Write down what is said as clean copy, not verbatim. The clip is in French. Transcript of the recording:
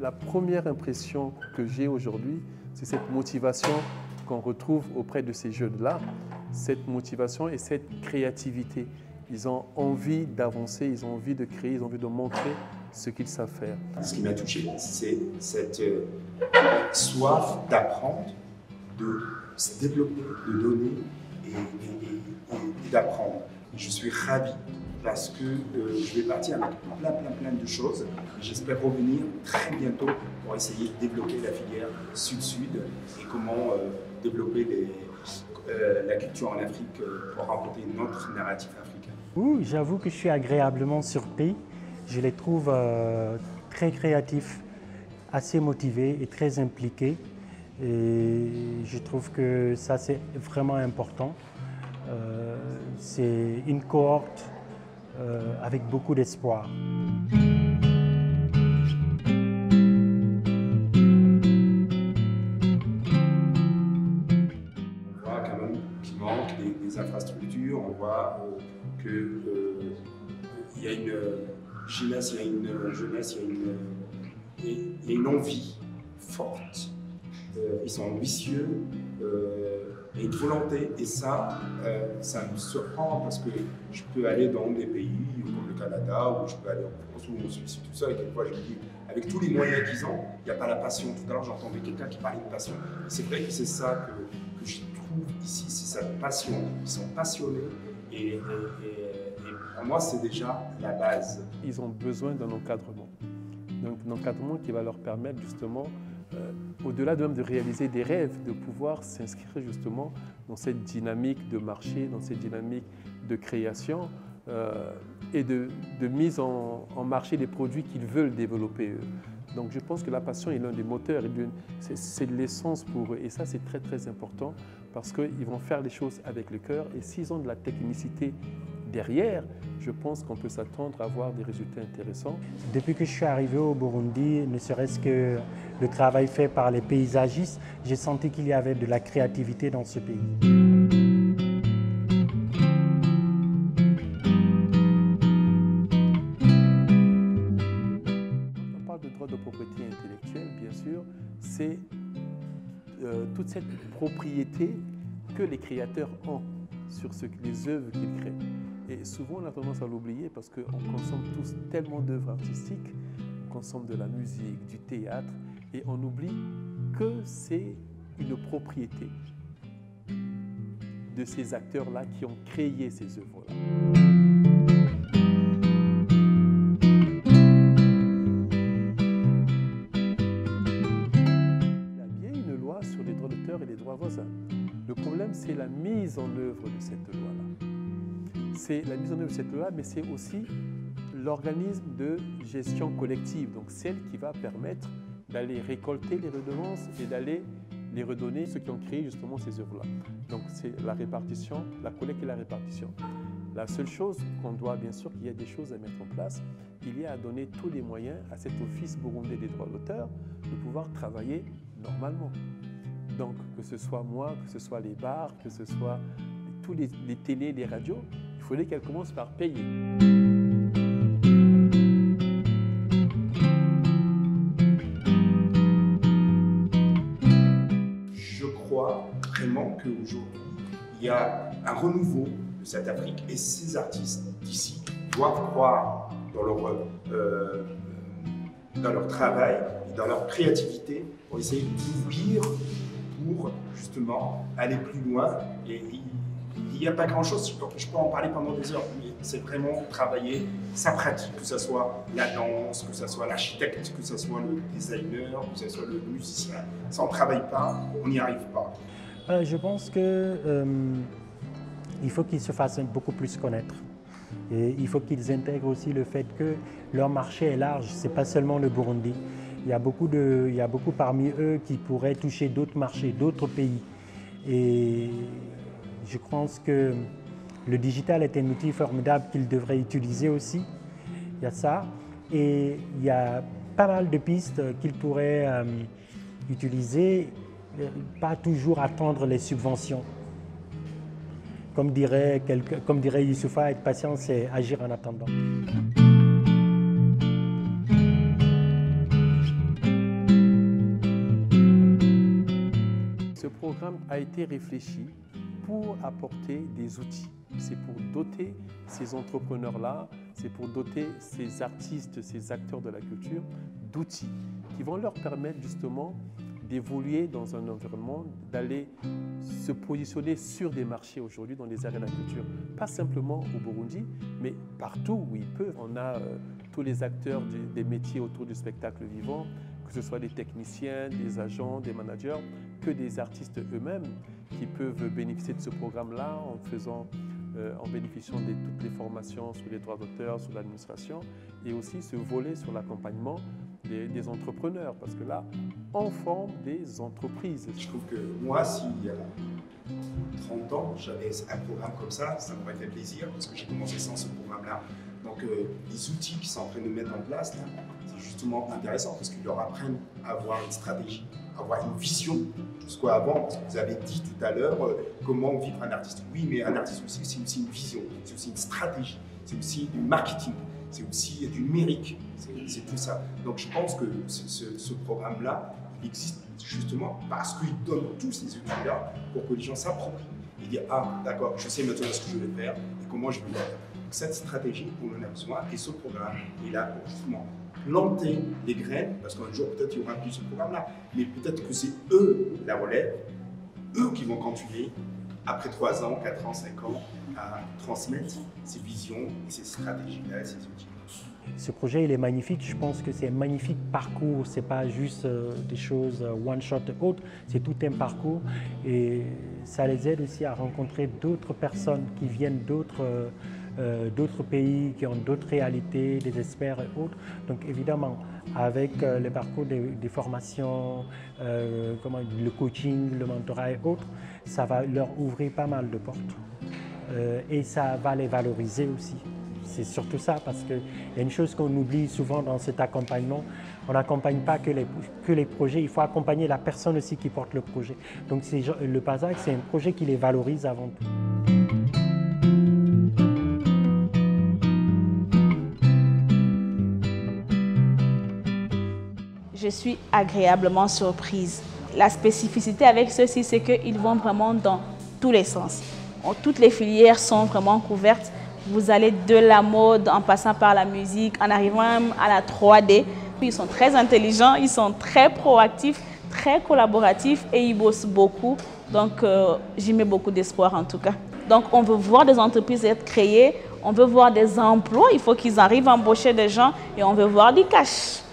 La première impression que j'ai aujourd'hui, c'est cette motivation qu'on retrouve auprès de ces jeunes-là, cette motivation et cette créativité. Ils ont envie d'avancer, ils ont envie de créer, ils ont envie de montrer ce qu'ils savent faire. Ce qui m'a touché, c'est cette soif d'apprendre, de se développer, de donner et d'apprendre. Je suis ravi parce que je vais partir avec plein de choses. J'espère revenir très bientôt pour essayer de développer la filière Sud-Sud et comment développer la culture en Afrique pour raconter notre narratif africain. Oui, j'avoue que je suis agréablement surpris. Je les trouve très créatifs, assez motivés et très impliqués. Et je trouve que ça, c'est vraiment important. C'est une cohorte avec beaucoup d'espoir. On voit quand même qu'il manque des infrastructures, on voit qu'il y a une jeunesse, il y a une envie forte. Ils sont ambitieux et une volonté. Et ça me surprend parce que je peux aller dans des pays comme le Canada ou je peux aller en France ou en Suisse et tout ça. Et quelquefois, je me dis, avec tous les moyens qu'ils ont, il n'y a pas la passion. Tout à l'heure, j'entendais quelqu'un qui parlait de passion. C'est vrai que c'est ça que je trouve ici, c'est cette passion. Ils sont passionnés et pour moi, c'est déjà la base. Ils ont besoin d'un encadrement. Donc, un encadrement qui va leur permettre justement, au-delà de même de réaliser des rêves, de pouvoir s'inscrire justement dans cette dynamique de marché, dans cette dynamique de création et de mise en marché des produits qu'ils veulent développer eux. Donc je pense que la passion est l'un des moteurs, c'est de l'essence pour eux et ça c'est très important parce qu'ils vont faire les choses avec le cœur et s'ils ont de la technicité derrière, je pense qu'on peut s'attendre à avoir des résultats intéressants. Depuis que je suis arrivé au Burundi, ne serait-ce que le travail fait par les paysagistes, j'ai senti qu'il y avait de la créativité dans ce pays. Quand on parle de droit de propriété intellectuelle, bien sûr, c'est toute cette propriété que les créateurs ont sur les œuvres qu'ils créent. Et souvent, on a tendance à l'oublier parce qu'on consomme tous tellement d'œuvres artistiques, on consomme de la musique, du théâtre, et on oublie que c'est une propriété de ces acteurs-là qui ont créé ces œuvres-là. Il y a bien une loi sur les droits d'auteur et les droits voisins. Le problème, c'est la mise en œuvre de cette loi-là. C'est la mise en œuvre de cette loi, mais c'est aussi l'organisme de gestion collective, donc celle qui va permettre d'aller récolter les redevances et d'aller les redonner à ceux qui ont créé justement ces œuvres-là. Donc c'est la répartition, la collecte et la répartition. La seule chose qu'on doit, bien sûr, qu'il y a des choses à mettre en place, il y a à donner tous les moyens à cet office burundais des droits d'auteur de pouvoir travailler normalement. Donc que ce soit moi, que ce soit les bars, que ce soit tous les télés, les radios, il faudrait qu'elles commencent par payer. Je crois vraiment qu'aujourd'hui, il y a un renouveau de cette Afrique et ces artistes d'ici doivent croire dans leur travail et dans leur créativité pour essayer d'ouvrir, pour justement aller plus loin. Et il n'y a pas grand-chose, je peux en parler pendant des heures, mais c'est vraiment travailler sa pratique, que ce soit la danse, que ce soit l'architecte, que ce soit le designer, que ce soit le musicien. Si on ne travaille pas, on n'y arrive pas. Je pense qu'il faut qu'ils se fassent beaucoup plus connaître. Et il faut qu'ils intègrent aussi le fait que leur marché est large, ce n'est pas seulement le Burundi. Il y a beaucoup parmi eux qui pourraient toucher d'autres marchés, d'autres pays. Et je pense que le digital est un outil formidable qu'ils devraient utiliser aussi. Il y a ça. Et il y a pas mal de pistes qu'ils pourraient utiliser, pas toujours attendre les subventions. Comme dirait Youssoufa, être patient, c'est agir en attendant. programme a été réfléchi pour apporter des outils. C'est pour doter ces entrepreneurs-là, c'est pour doter ces artistes, ces acteurs de la culture d'outils qui vont leur permettre justement d'évoluer dans un environnement, d'aller se positionner sur des marchés aujourd'hui dans les arts de la culture. Pas simplement au Burundi, mais partout où ils peuvent. On a tous les acteurs des métiers autour du spectacle vivant, que ce soit des techniciens, des agents, des managers, que des artistes eux-mêmes qui peuvent bénéficier de ce programme-là en bénéficiant de toutes les formations sur les droits d'auteur, sur l'administration, et aussi ce volet sur l'accompagnement des entrepreneurs, parce que là, on forme des entreprises. Je trouve que moi, si il y a 30 ans, j'avais un programme comme ça m'aurait fait plaisir, parce que j'ai commencé sans ce programme-là. Donc, les outils qu'ils sont en train de mettre en place, c'est justement intéressant, parce qu'ils leur apprennent à avoir une stratégie, à avoir une vision. Parce qu'avant, parce que vous avez dit tout à l'heure, comment vivre un artiste. Oui, mais un artiste aussi, c'est aussi une vision, c'est aussi une stratégie, c'est aussi du marketing, c'est aussi du numérique, c'est tout ça. Donc je pense que ce programme-là, il existe justement parce qu'il donne tous ces outils-là pour que les gens s'approprient et disent « Ah, d'accord, je sais maintenant ce que je vais faire et comment je vais le faire ». Donc cette stratégie, on en a besoin et ce programme est là pour justement planter les graines, parce qu'un jour peut-être il y aura plus ce programme-là, mais peut-être que c'est eux la relève, eux qui vont continuer après 3 ans, 4 ans, 5 ans à transmettre ces visions, ces stratégies-là, ces outils. Ce projet, il est magnifique. Je pense que c'est un magnifique parcours. Ce n'est pas juste des choses one-shot et autres. C'est tout un parcours. Et ça les aide aussi à rencontrer d'autres personnes qui viennent d'autres pays, qui ont d'autres réalités, des experts et autres. Donc évidemment, avec le parcours des formations, le coaching, le mentorat et autres, ça va leur ouvrir pas mal de portes. Et ça va les valoriser aussi. C'est surtout ça, parce qu'il y a une chose qu'on oublie souvent dans cet accompagnement, on n'accompagne pas que les projets, il faut accompagner la personne aussi qui porte le projet. Donc le PASAC, c'est un projet qui les valorise avant tout. Je suis agréablement surprise. La spécificité avec ceux-ci, c'est qu'ils vont vraiment dans tous les sens. Toutes les filières sont vraiment couvertes. Vous allez de la mode, en passant par la musique, en arrivant même à la 3D. Ils sont très intelligents, ils sont très proactifs, très collaboratifs et ils bossent beaucoup. Donc, j'y mets beaucoup d'espoir en tout cas. Donc, on veut voir des entreprises être créées, on veut voir des emplois, il faut qu'ils arrivent à embaucher des gens et on veut voir du cash.